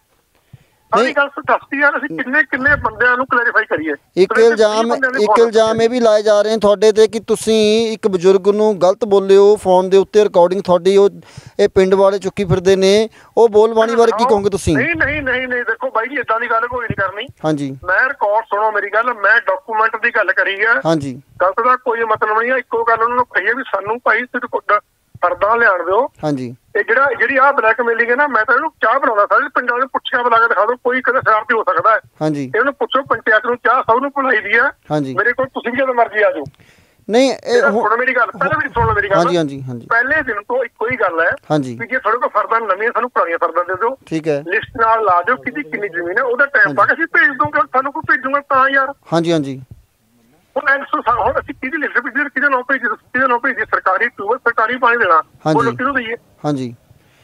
ਸਾਰੀ ਗੱਲ ਦੱਸਦੀ ਯਾਰ, ਅਸੀਂ ਕਿੰਨੇ ਬੰਦਿਆਂ ਨੂੰ ਕਲੈਰੀਫਾਈ ਕਰੀਏ। ਇੱਕ ਇਲਜ਼ਾਮ ਇਹ ਵੀ ਲਾਏ ਜਾ ਰਹੇ ਨੇ ਤੁਹਾਡੇ ਤੇ ਕਿ ਤੁਸੀਂ ਇੱਕ ਬਜ਼ੁਰਗ ਨੂੰ ਗਲਤ ਬੋਲੇ ਹੋ ਫੋਨ ਦੇ ਉੱਤੇ, ਰਿਕਾਰਡਿੰਗ ਤੁਹਾਡੀ ਉਹ ਇਹ ਪਿੰਡ ਵਾਲੇ ਚੁੱਕੀ ਫਿਰਦੇ ਨੇ, ਉਹ ਬੋਲਬਾਣੀ ਬਾਰੇ ਕੀ ਕਹੋਗੇ ਤੁਸੀਂ? ਨਹੀਂ ਦੇਖੋ ਬਾਈ ਜੀ, ਇਦਾਂ ਦੀ ਗੱਲ ਕੋਈ ਨਹੀਂ ਕਰਨੀ। ਹਾਂਜੀ ਮੈਂ ਰਿਕਾਰਡ ਸੁਣੋ ਮੇਰੀ ਗੱਲ, ਮੈਂ ਡਾਕੂਮੈਂਟ ਦੀ ਗੱਲ ਕਰੀ ਹੈ। ਹਾਂਜੀ ਗਲਤ ਦਾ ਕੋਈ ਮਤਲਬ ਨਹੀਂ ਹੈ। ਇੱਕੋ ਗੱਲ ਉਹਨਾਂ ਨੂੰ ਕਹੀਏ ਵੀ ਸਾਨੂੰ ਭਾਈ ਫਰਦਾਂ ਲਿਆਣ ਦਿਓ। ਹਾਂਜੀ ਇਹ ਜਿਹੜੀ ਆਹ ਬਲੈਕਮੇਲਿੰਗ ਹੈ ਨਾ, ਮੈਂ ਤਾਂ ਇਹਨੂੰ ਚਾਹ ਬਣਾਉਂਦਾ ਸਾਰੇ ਪਿੰਡਾਂ ਨੂੰ ਪੁੱਛਿਆ ਬੁਲਾ ਕੇ ਦਿਖਾ ਦਿਓ, ਕੋਈ ਕਦੇ ਸ਼ਰਾਰਤੀ ਹੋ ਸਕਦਾ ਹੈ। ਹਾਂਜੀ ਇਹਨੂੰ ਪੁੱਛੋ, ਪੰਚਾਇਤ ਨੂੰ ਚਾਹ ਸਭ ਨੂੰ ਬਣਾਈ ਦੀ ਹੈ। ਹਾਂਜੀ ਮੇਰੇ ਕੋਲ ਤੁਸੀਂ ਵੀ ਜਦੋਂ ਮਰਜ਼ੀ ਆ ਜਾਓ। ਨਹੀਂ ਇਹ ਸੁਣੋ ਮੇਰੀ ਗੱਲ, ਪਹਿਲਾਂ ਵੀ ਸੁਣ ਲਓ ਮੇਰੀ ਗੱਲ। ਹਾਂਜੀ ਹਾਂਜੀ ਹਾਂਜੀ ਪਹਿਲੇ ਦਿਨ ਤੋਂ ਇੱਕੋ ਹੀ ਗੱਲ ਹੈ ਹਾਂਜੀ ਵੀ ਜੇ ਤੁਹਾਡੇ ਕੋਲ ਫਰਦਾਂ ਨਵੀਆਂ ਸਾਨੂੰ ਪੁਰਾਣੀਆਂ ਫਰਦਾਂ ਦੇ ਦਿਓ। ਠੀਕ ਹੈ। ਲਿਸਟ ਨਾਲ ਲਾ ਦਿਓ ਕਿਹਦੀ ਕਿੰਨੀ ਜ਼ਮੀਨ ਹੈ, ਉਹਦਾ ਟਾਈਮ ਪਾ ਕੇ ਅਸੀਂ ਭੇਜ ਦੂੰਗੇ। ਸਾਨੂੰ ਕੋਈ ਭੇਜੂਗਾ ਤਾਂ ਯਾਰ। ਹਾਂਜੀ ਹਾਂਜੀ ਹੁਣ ਅਸੀਂ ਕਿਹਦੀ ਲਿਸਟ ਭੇਜੀ, ਕਿਹਦੇ ਨਾਮ ਭੇਜੀ? ਸਰਕਾਰੀ ਟਿਊਬਵੈੱਲ, ਸਰਕਾਰੀ ਪਾਣੀ ਦੇਣਾ, ਉਹ ਕਿਹਨੂੰ ਦਈਏ? ਹਾਂਜੀ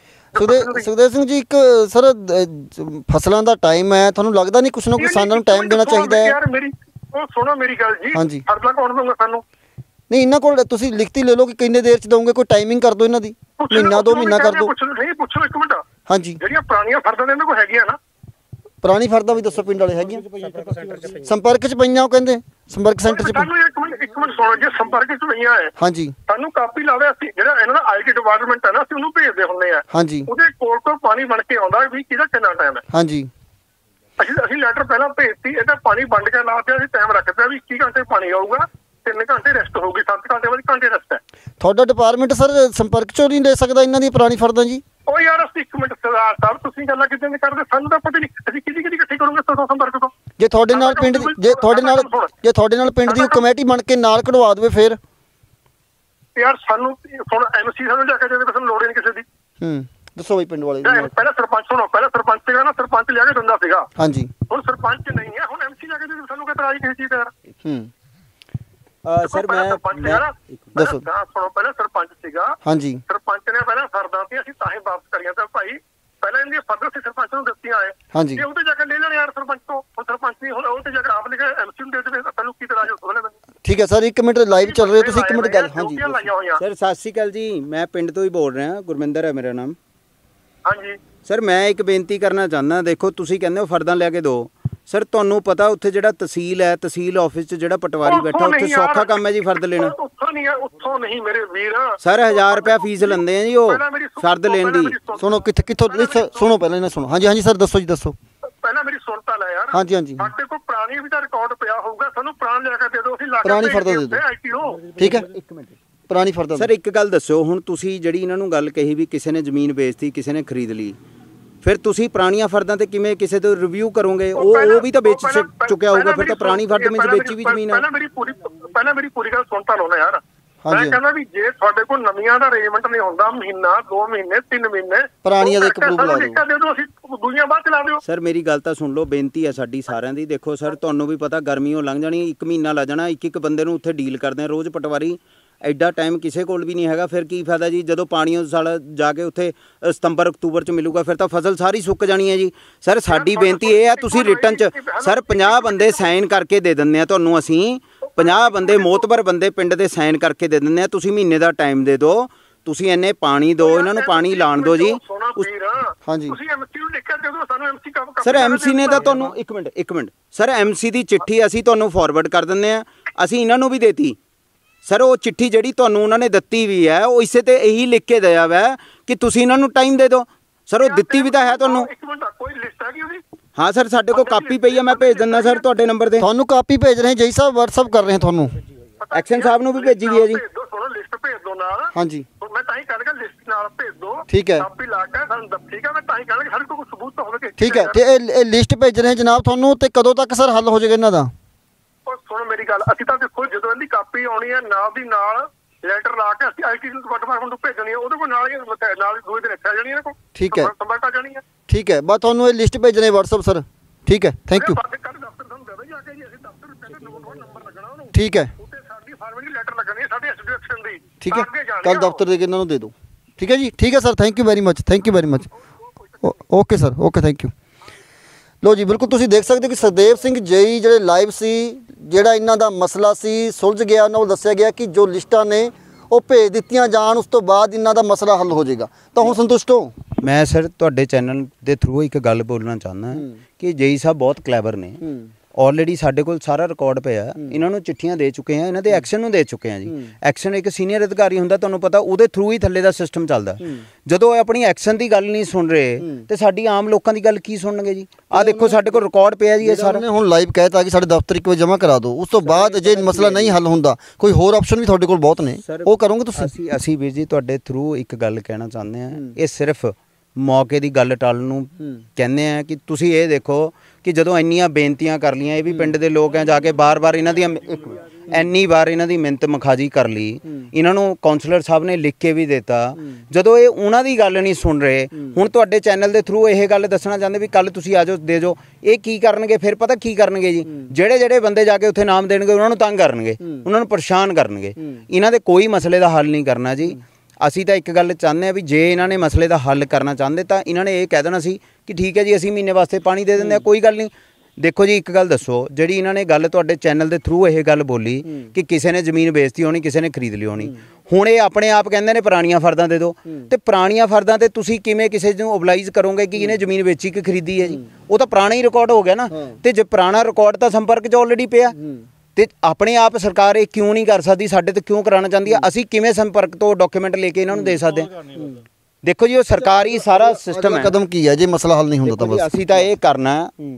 ਸੁਖਦੇਵ ਸਿੰਘ ਜੀ, ਇੱਕ ਸਰ ਫਸਲਾਂ ਦਾ ਟਾਈਮ ਹੈ, ਤੁਹਾਨੂੰ ਲੱਗਦਾ ਨਹੀਂ ਕੁਛ ਨਾ ਕੁਛ ਕਿਸਾਨਾਂ ਨੂੰ ਟਾਈਮ ਦੇਣਾ ਚਾਹੀਦਾ ਹੈ? ਯਾਰ ਮੇਰੀ ਉਹ ਸੁਣੋ ਮੇਰੀ ਗੱਲ ਜੀ। ਹਾਂਜੀ ਫਰਦਾਂ ਕੌਣ ਦਊਗਾ ਸਾਨੂੰ? ਨਹੀਂ ਇਹਨਾਂ ਕੋਲ ਤੁਸੀਂ ਲਿਖਤੀ ਲੈ ਲਓ ਕਿ ਕਿੰਨੇ ਦੇਰ ਚ ਦੋਗੇ, ਕੋਈ ਟਾਈਮਿੰਗ ਕਰ ਦਿਓ ਇਹਨਾਂ ਦੀ, ਮਹੀਨਾ 2 ਮਹੀਨਾ ਕਰ ਦਿਓ। ਨਹੀਂ ਪੁੱਛੋ ਇੱਕ ਮਿੰਟ। ਹਾਂਜੀ ਜਿਹੜੀਆਂ ਪੁਰਾਣੀਆਂ ਫਰਦਾਂ ਨੇ ਇਹਨਾਂ ਕੋਲ ਹੈਗੀਆਂ ਨਾ, ਪੁਰਾਣੀ ਫਰਦਾਂ ਵੀ ਦੱਸੋ ਪਿੰਡ ਵਾਲੇ ਹੈਗੀਆਂ? ਸੰਪਰਕ ਚ ਪਈਆਂ, ਉਹ ਕਹਿੰਦੇ ਸੰਪਰਕ ਸੈਂਟਰ ਚ। ਇੱਕ ਮਿੰਟ ਸੁਣੋ, ਜੇ ਸੰਪਰਕ ਚ ਪਈਆਂ ਹੈ ਹਾਂਜੀ, ਸਾਨੂੰ ਕਾਪੀ ਲਾਵੇ। ਅਸੀਂ ਜਿਹੜਾ ਇਹਨਾਂ ਦਾ ਆਈਟੀ ਡਿਪਾਰਟਮੈਂਟ ਹੈ ਨਾ, ਅਸੀਂ ਉਹਨੂੰ ਭੇਜਦੇ ਹੁੰਦੇ ਆ। ਹਾਂਜੀ ਉਹਦੇ ਕੋਲ ਤੋਂ ਪਾਣੀ ਬਣ ਕੇ ਆਉਂਦਾ ਵੀ ਕਿਹਦਾ ਕਿੰਨਾ ਟਾਈਮ ਹੈ। ਹਾਂਜੀ ਅਸੀਂ ਲੈਟਰ ਪਹਿਲਾਂ ਭੇਜਤੀ, ਇਹਦਾ ਪਾਣੀ ਵੰਡ ਕੇ ਲਾ ਪਿਆ, ਅਸੀਂ ਟਾਈਮ ਰੱਖਦੇ ਵੀ 21 ਘੰਟੇ ਪਾਣੀ ਆਊਗਾ, 3 ਘੰਟੇ ਰੈਸਟ ਹੋਊਗੀ, 7 ਘੰਟੇ ਬਾਅਦ ਘੰਟੇ ਰੈਸਟ ਹੈ। ਤੁਹਾਡਾ ਡਿਪਾਰਟਮੈਂਟ ਸਰ ਸੰਪਰਕ ਚੋਂ ਨਹੀਂ ਲੈ ਸਕਦਾ ਇਹਨਾਂ ਦੀ ਪੁਰਾਣੀ ਫਰਦਾਂ ਜੀ? ਉਹ ਯਾਰ ਅਸੀਂ ਇੱਕ ਮਿੰਟ ਸਰਦਾਰ ਸਾਹਿਬ, ਤੁਸੀਂ ਗੱਲਾਂ ਕਿੱਦਾਂ ਦੀ ਕਰਦੇ, ਸਾਨੂੰ ਤਾਂ ਪਤਾ ਨਹੀਂ। ਅਸੀਂ ਕਿਹਦੀ ਇਕੱਠੀ ਕਰੋਗੇ ਸੰਪਰਕ ਤੋਂ? ਜੇ ਤੁਹਾਡੇ ਨਾਲ ਪਿੰਡ ਦੀ ਤੁਹਾਡੇ ਨਾਲ ਪਿੰਡ ਦੀ ਕਮੇਟੀ ਬਣ ਕੇ ਨਾਲ ਕਢਵਾ ਦੇਵੇ ਫਿਰ ਯਾਰ। ਸਾਨੂੰ ਹੁਣ ਐਮਸੀ ਸਾਨੂੰ ਜਾ ਕੇ ਦੇ ਦੇ, ਸਾਨੂੰ ਲੋੜ ਹੀ ਨਹੀਂ ਕਿਸੇ ਦੀ। ਦੱਸੋ ਬਈ ਪਿੰਡ ਵਾਲੇ। ਪਹਿਲਾਂ ਸਰਪੰਚ ਸੁਣੋ, ਪਹਿਲਾਂ ਸਰਪੰਚ ਸੀਗਾ ਨਾ, ਸਰਪੰਚ ਲਿਆ ਕੇ ਦਿੰਦਾ ਸੀਗਾ। ਹਾਂਜੀ ਹੁਣ ਸਰਪੰਚ ਨਹੀਂ ਹੈ, ਹੁਣ ਐਮਸੀ ਜਾ ਕੇ ਦੇ, ਸਾਨੂੰ ਕਿਤਰਾ ਕਿਸੇ ਚੀਜ਼ ਦਾ ਯਾਰ। ਸਰ ਮੈਂ ਦੱਸੋ ਸੁਣੋ, ਪਹਿਲਾਂ ਸਰਪੰਚ ਸੀਗਾ। ਹਾਂਜੀ ਸਰਪੰਚ ਨੇ ਪਹਿਲਾਂ ਫਰਦਾਂ ਸੀ, ਅਸੀਂ ਤਾਂ ਹੀ ਵਾਪਸ ਕਰੀਆਂ ਤਾਂ ਭਾਈ। ਪਹਿਲਾਂ ਇਹਦੀਆਂ ਫਰਦਾਂ ਸੀ ਸਰਪੰਚ ਨੂੰ ਦਿੱਤੀਆਂ ਹੈ। ਹਾਂਜੀ ਜੇ ਉਹਦੇ ਜਾ ਕੇ ਲੈ ਲੈਣ ਯਾਰ ਸਰਪੰਚ ਤੋਂ, ਹੁਣ ਸਰਪੰਚ ਨਹੀਂ, ਹੁਣ ਉਹ ਤੇ ਜਾ ਕੇ ਆਪ ਲਿਖੇ ਐਮਸੀ ਨੂੰ ਦੇ ਦੇਵੇ, ਸਾਨੂੰ ਕੀ ਤਰ੍ਹਾਂ ਹੋ ਸਕਦਾ? ਠੀਕ ਹੈ ਸਰ, 1 ਮਿੰਟ ਲਾਈਵ ਚੱਲ ਰਿਹਾ, ਤੁਸੀਂ 1 ਮਿੰਟ ਗੱਲ। ਹਾਂਜੀ ਸਰ ਸਤਿ ਸ਼੍ਰੀ ਅਕਾਲ ਜੀ, ਮੈਂ ਪਿੰਡ ਤੋਂ ਹੀ ਬੋਲ ਰਿਹਾ, ਗੁਰਮਿੰਦਰ ਹੈ ਮੇਰਾ ਨਾਮ। ਹਾਂਜੀ ਸਰ ਮੈਂ ਇੱਕ ਬੇਨਤੀ ਕਰਨਾ ਚਾਹੁੰਦਾ। ਦੇਖੋ ਤੁਸੀਂ ਕਹਿੰਦੇ ਹੋ ਫਰਦਾਂ ਲੈ ਕੇ ਦਿਓ, ਸਰ ਤੁਹਾਨੂੰ ਪਤਾ ਉੱਥੇ ਜਿਹੜਾ ਤਹਿਸੀਲ ਹੈ, ਤਹਿਸੀਲ ਆਫਿਸ 'ਚ ਜਿਹੜਾ ਪਟਵਾਰੀ ਬੈਠਾ, ਉੱਥੇ ਸੌਖਾ ਕੰਮ ਹੈ ਜੀ ਫਰਦ ਲੈਣਾ? ਉੱਥੋਂ ਨਹੀਂ ਮੇਰੇ ਵੀਰ ਸਰ, 1000 ਰੁਪਇਆ ਫੀਸ ਲੈਂਦੇ ਆ ਜੀ ਉਹ ਫਰਦ ਲੈਣ ਦੀ। ਸੁਣੋ ਕਿੱਥੋਂ ਸੁਣੋ, ਪਹਿਲਾਂ ਇਹਨਾਂ ਸੁਣੋ। ਹਾਂਜੀ ਹਾਂਜੀ ਸਰ ਦੱਸੋ ਜੀ, ਦੱਸੋ ਪਹਿਲਾਂ ਮੇਰੀ ਸੁਣਤਾ ਲੈ ਯਾਰ। ਹਾਂਜੀ ਹਾਂਜੀ ਸਾਡੇ ਕੋਲ ਪੁਰਾਣੀ ਵੀ ਤਾਂ ਰਿਕਾਰਡ ਪਿਆ ਹੋਊਗਾ, ਸਾਨੂੰ ਪੁਰਾਣ ਲਿਆ ਕੇ ਦੇ ਦਿਓ, ਅਸੀਂ ਲਾ ਕੇ ਪੁਰਾਣੀ ਫਰਦਾਂ ਦੇ ਦਿਓ। ਠੀਕ ਹੈ, 1 ਮਿੰਟ ਪੁਰਾਣੀ ਫਰਦਾਂ। ਸਰ ਇੱਕ ਗੱਲ ਦੱਸੋ, ਹੁਣ ਤੁਸੀਂ ਜਿਹੜੀ ਇਹਨਾਂ ਨੂੰ ਗੱਲ ਕਹੀ ਵੀ ਕਿਸੇ ਨੇ ਜ਼ਮੀਨ ਵੇਚਤੀ, ਕਿਸੇ ਨੇ ਖਰੀਦ ਲਈ, ਫਿਰ ਤੁਸੀਂ ਪੁਰਾਣੀਆਂ ਫਰਦਾਂ ਤੇ ਕਿਵੇਂ ਕਿਸੇ ਤੋਂ ਰਿਵਿਊ ਕਰੋਗੇ? ਉਹ ਵੀ ਤਾਂ ਵੇਚ ਚੁੱਕਿਆ ਹੋਊਗਾ, ਫਿਰ ਤਾਂ ਪੁਰਾਣੀ ਫਰਦ ਵਿੱਚ ਵੇਚੀ ਵੀ ਜ਼ਮੀਨ ਹੈ। ਪਹਿਲਾਂ ਮੇਰੀ ਪੂਰੀ ਗੱਲ ਸੁਣਤਾ ਲਓ ਨਾ ਯਾਰ। ਮੈਂ ਕਹਿੰਦਾ ਵੀ ਜੇ ਤੁਹਾਡੇ ਕੋਲ ਨਵੀਆਂ ਦਾ ਅਰੇਂਜਮੈਂਟ ਨਹੀਂ ਹੁੰਦਾ, ਮਹੀਨਾ 2 ਮਹੀਨੇ 3 ਮਹੀਨੇ ਪੁਰਾਣੀਆਂ ਦੇ ਇੱਕ ਪ੍ਰੂਫ ਲਾ ਦਿਓ, ਅਸੀਂ ਦੁਨੀਆ ਬਾਅਦ ਚਲਾ ਦਿਓ। ਸਰ ਮੇਰੀ ਗੱਲ ਤਾਂ ਸੁਣ ਲਓ, ਬੇਨਤੀ ਹੈ ਸਾਡੀ ਸਾਰਿਆਂ ਦੀ। ਦੇਖੋ ਸਰ, ਤੁਹਾਨੂੰ ਵੀ ਪਤਾ ਗਰਮੀਓ ਲੰਘ ਜਾਣੀ, 1 ਮਹੀਨਾ ਲੱਗ ਜਾਣਾ, ਇੱਕ ਬੰਦੇ ਨੂੰ ਉੱਥੇ ਡੀਲ ਕਰਦੇ ਆ ਰੋਜ਼ ਪਟਵਾਰੀ। ਐਡਾ ਟਾਈਮ ਕਿਸੇ ਕੋਲ ਵੀ ਨਹੀਂ ਹੈਗਾ। ਫਿਰ ਕੀ ਫਾਇਦਾ ਜੀ, ਜਦੋਂ ਪਾਣੀ ਉਸ ਸਾਲ ਜਾ ਕੇ ਉੱਥੇ ਸਤੰਬਰ ਅਕਤੂਬਰ 'ਚ ਮਿਲੂਗਾ, ਫਿਰ ਤਾਂ ਫਸਲ ਸਾਰੀ ਸੁੱਕ ਜਾਣੀ ਹੈ ਜੀ। ਸਰ ਸਾਡੀ ਬੇਨਤੀ ਇਹ ਹੈ, ਤੁਸੀਂ ਰਿਟਰਨ 'ਚ ਸਰ 50 ਬੰਦੇ ਸਾਈਨ ਕਰਕੇ ਦੇ ਦਿੰਦੇ ਆ ਤੁਹਾਨੂੰ, ਅਸੀਂ 50 ਬੰਦੇ ਮੋਤਬਰ ਬੰਦੇ ਪਿੰਡ ਦੇ ਸਾਈਨ ਕਰਕੇ ਦੇ ਦਿੰਦੇ ਆ। ਤੁਸੀਂ ਮਹੀਨੇ ਦਾ ਟਾਈਮ ਦੇ ਦਿਓ, ਤੁਸੀਂ ਇੰਨੇ ਪਾਣੀ ਦਿਓ, ਇਹਨਾਂ ਨੂੰ ਪਾਣੀ ਲਾਣ ਦਿਓ ਜੀ। ਹਾਂਜੀ ਸਰ ਐਮਸੀ ਨੇ ਤਾਂ ਤੁਹਾਨੂੰ ਇੱਕ ਮਿੰਟ ਸਰ, ਐਮਸੀ ਦੀ ਚਿੱਠੀ ਅਸੀਂ ਤੁਹਾਨੂੰ ਫਾਰਵਰਡ ਕਰ ਦਿੰਦੇ ਆ, ਅਸੀਂ ਇਹਨਾਂ ਨੂੰ ਵੀ ਦੇਤੀ ਸਰ। ਉਹ ਚਿੱਠੀ ਜਿਹੜੀ ਤੁਹਾਨੂੰ ਉਹਨਾਂ ਨੇ ਦਿੱਤੀ ਵੀ ਹੈ, ਉਹ ਇਸੇ ਤੇ ਇਹੀ ਲਿਖ ਕੇ ਦਿਆ ਵਾ ਕਿ ਤੁਸੀਂ ਇਹਨਾਂ ਨੂੰ ਟਾਈਮ ਦੇ ਦਿਓ। ਸਰ ਉਹ ਦਿੱਤੀ ਵੀ ਤਾਂ ਹੈ ਤੁਹਾਨੂੰ। ਹਾਂ ਸਰ, ਸਾਡੇ ਕੋਲ ਕਾਪੀ ਪਈ ਹੈ, ਮੈਂ ਭੇਜ ਦਿੰਦਾ ਸਰ ਤੁਹਾਡੇ ਨੰਬਰ ਤੇ। ਤੁਹਾਨੂੰ ਕਾਪੀ ਭੇਜ ਰਹੇ ਜੈ ਸਾਹਿਬ, WhatsApp ਕਰ ਰਹੇ ਤੁਹਾਨੂੰ। ਐਕਸ਼ਨ ਸਾਹਿਬ ਨੂੰ ਵੀ ਭੇਜੀ ਵੀ ਹੈ ਜੀ। ਲਿਸਟ ਭੇਜ ਦਿਓ ਨਾਲ। ਹਾਂਜੀ ਮੈਂ ਤਾਂ ਹੀ ਕਹਿੰਦਾ ਲਿਸਟ ਨਾਲ ਭੇਜ ਦਿਓ। ਠੀਕ ਹੈ, ਕਾਪੀ ਲਾ ਕੇ ਸਾਨੂੰ ਠੀਕ ਹੈ। ਮੈਂ ਤਾਂ ਹੀ ਕਹਿੰਦਾ ਸਾਡੇ ਕੋਲ ਸਬੂਤ ਤਾਂ ਹੋਵੇ। ਠੀਕ ਹੈ, ਤੇ ਇਹ ਲਿਸਟ ਭੇਜ ਰਹੇ ਜਨਾਬ ਤੁਹਾਨੂੰ, ਤੇ ਕਦੋਂ ਤੱਕ ਸਰ ਹੱਲ ਹੋ ਜਾਏਗਾ ਇਹਨਾਂ ਦਾ? ਸੁਣੋ ਮੇਰੀ ਗੱਲ, ਅਸੀਂ ਤਾਂ ਦੇਖੋ ਜਦੋਂ ਇਹਦੀ ਕਾਪੀ ਆਉਣੀ ਹੈ ਨਾਲ ਦੀ ਨਾਲ ਲੈਟਰ ਲਾ ਕੇ ਅਸੀਂ IT ਡਿਪਾਰਟਮੈਂਟ ਨੂੰ ਭੇਜਣੀ ਹੈ, ਉਹਦੇ ਕੋਲ ਨਾਲ ਦੂਏ ਦਿਨ ਰੱਖਿਆ ਜਾਣੀ ਇਹਨਾਂ ਕੋਲ। ਠੀਕ ਹੈ, ਸੰਭਾਟ ਆ ਜਾਣੀ ਹੈ। ਠੀਕ ਹੈ, ਬਸ ਤੁਹਾਨੂੰ ਇਹ ਲਿਸਟ ਭੇਜਣੇ WhatsApp ਸਰ। ਠੀਕ ਹੈ, ਥੈਂਕ ਯੂ। ਠੀਕ ਹੈ, ਠੀਕ ਹੈ, ਕੱਲ ਦਫ਼ਤਰ ਦੇ ਕੇ ਇਹਨਾਂ ਨੂੰ ਦੇ ਦਿਓ। ਠੀਕ ਹੈ ਜੀ, ਠੀਕ ਹੈ sir, thank you very much, thank you very much. Okay sir, okay, thank you. ਲੋ ਜੀ, ਬਿਲਕੁਲ ਤੁਸੀਂ ਦੇਖ ਸਕਦੇ ਹੋ ਕਿ ਸਰਦੇਵ ਸਿੰਘ ਜਈ ਜਿਹੜੇ ਲਾਈਵ ਸੀ, ਜਿਹੜਾ ਇਹਨਾਂ ਦਾ ਮਸਲਾ ਸੀ ਸੁਲਝ ਗਿਆ। ਉਹਨਾਂ ਨੂੰ ਦੱਸਿਆ ਗਿਆ ਕਿ ਜੋ ਲਿਸਟਾਂ ਨੇ ਉਹ ਭੇਜ ਦਿੱਤੀਆਂ ਜਾਣ, ਉਸ ਤੋਂ ਬਾਅਦ ਇਹਨਾਂ ਦਾ ਮਸਲਾ ਹੱਲ ਹੋ ਜਾਏਗਾ। ਤਾਂ ਹੁਣ ਸੰਤੁਸ਼ਟ ਹੋ? ਮੈਂ ਸਰ ਤੁਹਾਡੇ ਚੈਨਲ ਦੇ ਥਰੂ ਇੱਕ ਗੱਲ ਬੋਲਣਾ ਚਾਹੁੰਦਾ ਕਿ ਜਈ ਸਾਹਿਬ ਬਹੁਤ ਕਲੈਵਰ ਨੇ। ਆਲਰੇਡੀ ਸਾਡੇ ਕੋਲ ਸਾਰਾ ਰਿਕਾਰਡ ਪਿਆ, ਇਹਨਾਂ ਨੂੰ ਚਿੱਠੀਆਂ ਦੇ ਚੁੱਕੇ ਆ, ਇਹਨਾਂ ਦੇ ਐਕਸ਼ਨ ਨੂੰ ਦੇ ਚੁੱਕੇ ਆ ਜੀ। ਐਕਸ਼ਨ ਇੱਕ ਸੀਨੀਅਰ ਅਧਿਕਾਰੀ ਹੁੰਦਾ, ਤੁਹਾਨੂੰ ਪਤਾ, ਉਹਦੇ ਥਰੂ ਹੀ ਥੱਲੇ ਦਾ ਸਿਸਟਮ ਚੱਲਦਾ। ਜਦੋਂ ਇਹ ਆਪਣੀ ਐਕਸ਼ਨ ਦੀ ਗੱਲ ਨਹੀਂ ਸੁਣ ਰਹੇ ਤੇ ਸਾਡੀ ਆਮ ਲੋਕਾਂ ਦੀ ਗੱਲ ਕੀ ਸੁਣਨਗੇ ਜੀ? ਆਹ ਦੇਖੋ ਸਾਡੇ ਕੋਲ ਰਿਕਾਰਡ ਪਿਆ ਜੀ। ਇਹ ਸਾਰਾ ਹੁਣ ਲਾਈਵ ਕਹਿਤਾ ਕਿ ਸਾਡੇ ਦਫ਼ਤਰ ਇੱਕ ਵਾਰ ਜਮ੍ਹਾਂ ਕਰਾ ਦਿਓ, ਉਸ ਤੋਂ ਬਾਅਦ ਜੇ ਮਸਲਾ ਨਹੀਂ ਹੱਲ ਹੁੰਦਾ, ਕੋਈ ਹੋਰ ਆਪਸ਼ਨ ਵੀ ਤੁਹਾਡੇ ਕੋਲ ਬਹੁਤ ਨੇ, ਉਹ ਕਰੋਗੇ ਤੁਸੀਂ? ਅਸੀਂ ਵੀਰ ਜੀ ਤੁਹਾਡੇ ਥਰੂ ਇੱਕ ਗੱਲ ਕਹਿਣਾ ਚਾਹੁੰਦੇ ਹਾਂ, ਇਹ ਸਿਰਫ ਮੌਕੇ ਦੀ ਗੱਲ ਟਾਲਣ ਨੂੰ ਕਹਿੰਦੇ ਆ ਕਿ ਤੁਸੀਂ ਇਹ ਦੇਖੋ ਕਿ ਜਦੋਂ ਇੰਨੀਆਂ ਬੇਨਤੀਆਂ ਕਰ ਲਈਆਂ, ਇਹ ਵੀ ਪਿੰਡ ਦੇ ਲੋਕ ਆ, ਜਾ ਕੇ ਬਾਰ-ਬਾਰ ਇਹਨਾਂ ਦੀ ਇੰਨੀ ਵਾਰ ਇਹਨਾਂ ਦੀ ਮਿੰਨਤ ਮਖਾਜੀ ਕਰ ਲਈ, ਇਹਨਾਂ ਨੂੰ ਕਾਉਂਸਲਰ ਸਾਹਿਬ ਨੇ ਲਿਖ ਕੇ ਵੀ ਦਿੱਤਾ, ਜਦੋਂ ਇਹ ਉਹਨਾਂ ਦੀ ਗੱਲ ਨਹੀਂ ਸੁਣ ਰਹੇ। ਹੁਣ ਤੁਹਾਡੇ ਚੈਨਲ ਦੇ ਥਰੂ ਇਹ ਗੱਲ ਦੱਸਣਾ ਚਾਹੁੰਦੇ ਵੀ ਕੱਲ ਤੁਸੀਂ ਆ ਜਾਓ, ਦੇ ਜਾਓ। ਇਹ ਕੀ ਕਰਨਗੇ ਫਿਰ? ਪਤਾ ਕੀ ਕਰਨਗੇ ਜੀ? ਜਿਹੜੇ ਬੰਦੇ ਜਾ ਕੇ ਉੱਥੇ ਨਾਮ ਦੇਣਗੇ ਉਹਨਾਂ ਨੂੰ ਤੰਗ ਕਰਨਗੇ, ਉਹਨਾਂ ਨੂੰ ਪਰੇਸ਼ਾਨ ਕਰਨਗੇ। ਇਹਨਾਂ ਦੇ ਕੋਈ ਮਸਲੇ ਦਾ ਹੱਲ ਨਹੀਂ ਕਰਨਾ ਜੀ। ਅਸੀਂ ਤਾਂ ਇੱਕ ਗੱਲ ਚਾਹੁੰਦੇ ਹਾਂ ਵੀ ਜੇ ਇਹਨਾਂ ਨੇ ਮਸਲੇ ਦਾ ਹੱਲ ਕਰਨਾ ਚਾਹੁੰਦੇ ਤਾਂ ਇਹਨਾਂ ਨੇ ਇਹ ਕਹਿ ਦੇਣਾ ਸੀ ਕਿ ਠੀਕ ਹੈ ਜੀ, ਅਸੀਂ ਮਹੀਨੇ ਵਾਸਤੇ ਪਾਣੀ ਦੇ ਦਿੰਦੇ ਹਾਂ, ਕੋਈ ਗੱਲ ਨਹੀਂ। ਦੇਖੋ ਜੀ, ਇੱਕ ਗੱਲ ਦੱਸੋ, ਜਿਹੜੀ ਇਹਨਾਂ ਨੇ ਗੱਲ ਤੁਹਾਡੇ ਚੈਨਲ ਦੇ ਥਰੂ ਇਹ ਗੱਲ ਬੋਲੀ ਕਿ ਕਿਸੇ ਨੇ ਜ਼ਮੀਨ ਵੇਚਤੀ ਹੋਣੀ, ਕਿਸੇ ਨੇ ਖਰੀਦ ਲਈ ਹੋਣੀ, ਹੁਣ ਇਹ ਆਪਣੇ ਆਪ ਕਹਿੰਦੇ ਨੇ ਪੁਰਾਣੀਆਂ ਫਰਦਾਂ ਦੇ ਦਿਓ। ਤੇ ਪੁਰਾਣੀਆਂ ਫਰਦਾਂ ਤੇ ਤੁਸੀਂ ਕਿਵੇਂ ਕਿਸੇ ਨੂੰ ਓਬਲਾਈਜ਼ ਕਰੋਗੇ ਕਿ ਇਹਨੇ ਜ਼ਮੀਨ ਵੇਚੀ ਕਿ ਖਰੀਦੀ ਹੈ ਜੀ? ਉਹ ਤਾਂ ਪੁਰਾਣਾ ਹੀ ਰਿਕਾਰਡ ਹੋ ਗਿਆ ਨਾ। ਤੇ ਜੇ ਪੁਰਾਣਾ ਰਿਕਾਰਡ ਤਾਂ ਸੰਪਰਕ 'ਚ ਆਲਰੇਡੀ ਪਿਆ, ਤੇ ਆਪਣੇ ਆਪ ਸਰਕਾਰ ਇਹ ਕਿਉਂ ਨਹੀਂ ਕਰ ਸਕਦੀ? ਸਾਡੇ ਤੇ ਕਿਉਂ ਕਰਾਉਣਾ ਚਾਹੁੰਦੀ ਹੈ? ਅਸੀਂ ਕਿਵੇਂ ਸੰਪਰਕ ਤੋਂ ਡਾਕੂਮੈਂਟ ਲੈ ਕੇ ਇਹਨਾਂ ਨੂੰ ਦੇ ਸਕਦੇ ਹਾਂ? ਦੇਖੋ ਜੀ, ਉਹ ਸਰਕਾਰੀ ਸਾਰਾ ਸਿਸਟਮ ਹੈ। ਕਦਮ ਕੀ ਹੈ ਜੇ ਮਸਲਾ ਹੱਲ ਨਹੀਂ ਹੁੰਦਾ ਤਾਂ? ਬਸ ਅਸੀਂ ਤਾਂ ਇਹ ਕਰਨਾ,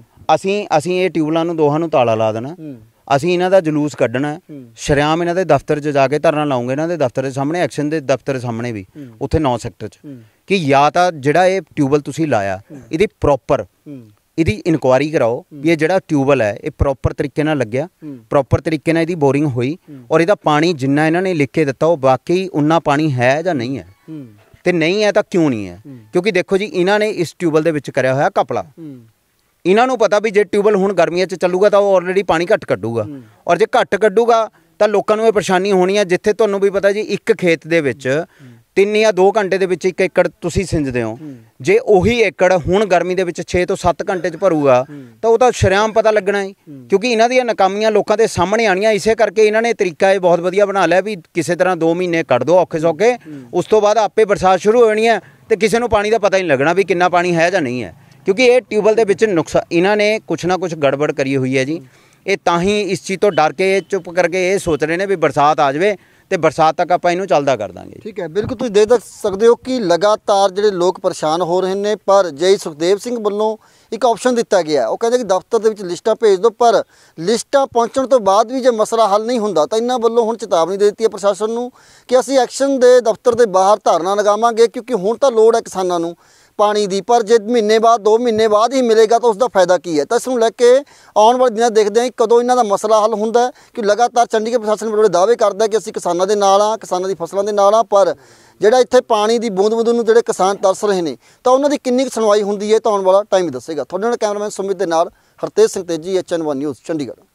ਅਸੀਂ ਇਹ ਟਿਊਬਲਾਂ ਨੂੰ ਦੋਹਾਂ ਨੂੰ ਤਾਲਾ ਲਾ ਦੇਣਾ, ਅਸੀਂ ਇਹਨਾਂ ਦਾ ਜਲੂਸ ਕੱਢਣਾ, ਸ਼ਰੇਆਮ ਇਹਨਾਂ ਦੇ ਦਫ਼ਤਰ 'ਚ ਜਾ ਕੇ ਧਰਨਾ ਲਾਉਂਗੇ, ਇਹਨਾਂ ਦੇ ਦਫ਼ਤਰ ਦੇ ਸਾਹਮਣੇ, ਐਕਸ਼ਨ ਦੇ ਦਫ਼ਤਰ ਸਾਹਮਣੇ ਵੀ, ਉੱਥੇ 9 ਸੈਕਟਰ 'ਚ, ਕਿ ਜਾਂ ਤਾਂ ਜਿਹੜਾ ਇਹ ਟਿਊਬਲ ਤੁਸੀਂ ਲਾਇਆ ਇਹਦੀ ਪ੍ਰੋਪਰ ਇਹਦੀ ਇਨਕੁਆਇਰੀ ਕਰਾਓ ਵੀ ਇਹ ਜਿਹੜਾ ਟਿਊਬਲ ਹੈ ਇਹ ਪ੍ਰੋਪਰ ਤਰੀਕੇ ਨਾਲ ਲੱਗਿਆ, ਪ੍ਰੋਪਰ ਤਰੀਕੇ ਨਾਲ ਇਹਦੀ ਬੋਰਿੰਗ ਹੋਈ, ਔਰ ਇਹਦਾ ਪਾਣੀ ਜਿੰਨਾ ਇਹਨਾਂ ਨੇ ਲਿਖ ਕੇ ਦਿੱਤਾ ਉਹ ਵਾਕਈ ਉਨਾ ਪਾਣੀ ਹੈ ਜਾਂ ਨਹੀਂ ਹੈ, ਤੇ ਨਹੀਂ ਹੈ ਤਾਂ ਕਿਉਂ ਨਹੀਂ ਹੈ? ਕਿਉਂਕਿ ਦੇਖੋ ਜੀ, ਇਹਨਾਂ ਨੇ ਇਸ ਟਿਊਬਲ ਦੇ ਵਿੱਚ ਕਰਿਆ ਹੋਇਆ ਕਪੜਾ। ਇਹਨਾਂ ਨੂੰ ਪਤਾ ਵੀ ਜੇ ਟਿਊਬਲ ਹੁਣ ਗਰਮੀਆਂ 'ਚ ਚੱਲੂਗਾ ਤਾਂ ਉਹ ਆਲਰੇਡੀ ਪਾਣੀ ਘੱਟ ਕੱਢੂਗਾ, ਔਰ ਜੇ ਘੱਟ ਕੱਢੂਗਾ ਤਾਂ ਲੋਕਾਂ ਨੂੰ ਇਹ ਪਰੇਸ਼ਾਨੀ ਹੋਣੀ ਹੈ। ਜਿੱਥੇ ਤੁਹਾਨੂੰ ਵੀ ਪਤਾ ਜੀ, ਇੱਕ ਖੇਤ ਦੇ ਵਿੱਚ 3 ਜਾਂ 2 ਘੰਟੇ ਦੇ ਵਿੱਚ 1 ਏਕੜ ਤੁਸੀਂ ਸਿੰਜਦੇ ਹੋ, ਜੇ ਉਹੀ ਏਕੜ ਹੁਣ ਗਰਮੀ ਦੇ ਵਿੱਚ 6 ਤੋਂ 7 ਘੰਟੇ 'ਚ ਭਰੂਗਾ ਤਾਂ ਉਹ ਤਾਂ ਸ਼ਰੇਆਮ ਪਤਾ ਲੱਗਣਾ ਹੈ। ਕਿਉਂਕਿ ਇਹਨਾਂ ਦੀਆਂ ਨਾਕਾਮੀਆਂ ਲੋਕਾਂ ਦੇ ਸਾਹਮਣੇ ਆਣੀਆਂ, ਇਸੇ ਕਰਕੇ ਇਹਨਾਂ ਨੇ ਤਰੀਕਾ ਇਹ ਬਹੁਤ ਵਧੀਆ ਬਣਾ ਲਿਆ ਵੀ ਕਿਸੇ ਤਰ੍ਹਾਂ 2 ਮਹੀਨੇ ਕੱਢ ਦਿਓ ਔਖੇ ਸੌਖੇ, ਉਸ ਤੋਂ ਬਾਅਦ ਆਪੇ ਬਰਸਾਤ ਸ਼ੁਰੂ ਹੋ ਜਾਣੀ ਹੈ ਤੇ ਕਿਸੇ ਨੂੰ ਪਾਣੀ ਦਾ ਪਤਾ ਹੀ ਨਹੀਂ ਲੱਗਣਾ ਵੀ ਕਿੰਨਾ ਪਾਣੀ ਹੈ ਜਾਂ ਨਹੀਂ ਹੈ। ਕਿਉਂਕਿ ਇਹ ਟਿਊਬਲ ਦੇ ਵਿੱਚ ਨੁਕਸਾਨ, ਇਹਨਾਂ ਨੇ ਕੁਛ ਨਾ ਕੁਛ ਗੜਬੜ ਕਰੀ ਹੋਈ ਹੈ ਜੀ। ਇਹ ਤਾਂ ਹੀ ਇਸ ਚੀਜ਼ ਤੋਂ ਡਰ ਕੇ ਚੁੱਪ ਕਰਕੇ ਇਹ ਸੋਚ ਰਹੇ ਨੇ ਵੀ ਬਰਸਾਤ ਆ ਜਾਵੇ ਤੇ ਬਰਸਾਤ ਤੱਕ ਆਪਾਂ ਇਹਨੂੰ ਚੱਲਦਾ ਕਰ ਦਾਂਗੇ। ਠੀਕ ਹੈ, ਬਿਲਕੁਲ ਤੁਸੀਂ ਦੇਖ ਸਕਦੇ ਹੋ ਕਿ ਲਗਾਤਾਰ ਜਿਹੜੇ ਲੋਕ ਪਰੇਸ਼ਾਨ ਹੋ ਰਹੇ ਨੇ, ਪਰ ਜੈ ਸੁਖਦੇਵ ਸਿੰਘ ਵੱਲੋਂ ਇੱਕ ਆਪਸ਼ਨ ਦਿੱਤਾ ਗਿਆ। ਉਹ ਕਹਿੰਦੇ ਕਿ ਦਫ਼ਤਰ ਦੇ ਵਿੱਚ ਲਿਸਟਾਂ ਭੇਜ ਦਿਓ, ਪਰ ਲਿਸਟਾਂ ਪਹੁੰਚਣ ਤੋਂ ਬਾਅਦ ਵੀ ਜੇ ਮਸਲਾ ਹੱਲ ਨਹੀਂ ਹੁੰਦਾ ਤਾਂ ਇਹਨਾਂ ਵੱਲੋਂ ਹੁਣ ਚੇਤਾਵਨੀ ਦੇ ਦਿੱਤੀ ਹੈ ਪ੍ਰਸ਼ਾਸਨ ਨੂੰ ਕਿ ਅਸੀਂ ਐਕਸ਼ਨ ਦੇ ਦਫ਼ਤਰ ਦੇ ਬਾਹਰ ਧਰਨਾ ਲਗਾਵਾਂਗੇ, ਕਿਉਂਕਿ ਹੁਣ ਤਾਂ ਲੋੜ ਹੈ ਕਿਸਾਨਾਂ ਨੂੰ। ਪਾਣੀ ਦੀ, ਪਰ ਜੇ ਮਹੀਨੇ ਬਾਅਦ 2 ਮਹੀਨੇ ਬਾਅਦ ਹੀ ਮਿਲੇਗਾ ਤਾਂ ਉਸ ਦਾ ਫਾਇਦਾ ਕੀ ਹੈ। ਤਾਂ ਇਸ ਨੂੰ ਲੈ ਕੇ ਆਉਣ ਵਾਲੇ ਦਿਨਾਂ ਦੇਖਦੇ ਹਾਂ ਕਦੋਂ ਇਹਨਾਂ ਦਾ ਮਸਲਾ ਹੱਲ ਹੁੰਦਾ ਹੈ, ਕਿ ਲਗਾਤਾਰ ਚੰਡੀਗੜ੍ਹ ਪ੍ਰਸ਼ਾਸਨ ਬੜੇ ਦਾਅਵੇ ਕਰਦਾ ਕਿ ਅਸੀਂ ਕਿਸਾਨਾਂ ਦੇ ਨਾਲ ਹਾਂ, ਕਿਸਾਨਾਂ ਦੀ ਫਸਲਾਂ ਦੇ ਨਾਲ ਹਾਂ, ਪਰ ਜਿਹੜਾ ਇੱਥੇ ਪਾਣੀ ਦੀ ਬੂੰਦ-ਬੂੰਦ ਨੂੰ ਜਿਹੜੇ ਕਿਸਾਨ ਤਰਸ ਰਹੇ ਨੇ ਤਾਂ ਉਹਨਾਂ ਦੀ ਕਿੰਨੀ ਕੁ ਸੁਣਵਾਈ ਹੁੰਦੀ ਹੈ ਤਾਂ ਆਉਣ ਵਾਲਾ ਟਾਈਮ ਹੀ ਦੱਸੇਗਾ। ਤੁਹਾਡੇ ਨਾਲ ਕੈਮਰਾਮੈਨ ਸੁਮਿਤ ਦੇ ਨਾਲ ਹਰਤੇਜ ਸਿੰਘ ਤੇਜੀ, HN1 ਨਿਊਜ਼ ਚੰਡੀਗੜ੍ਹ।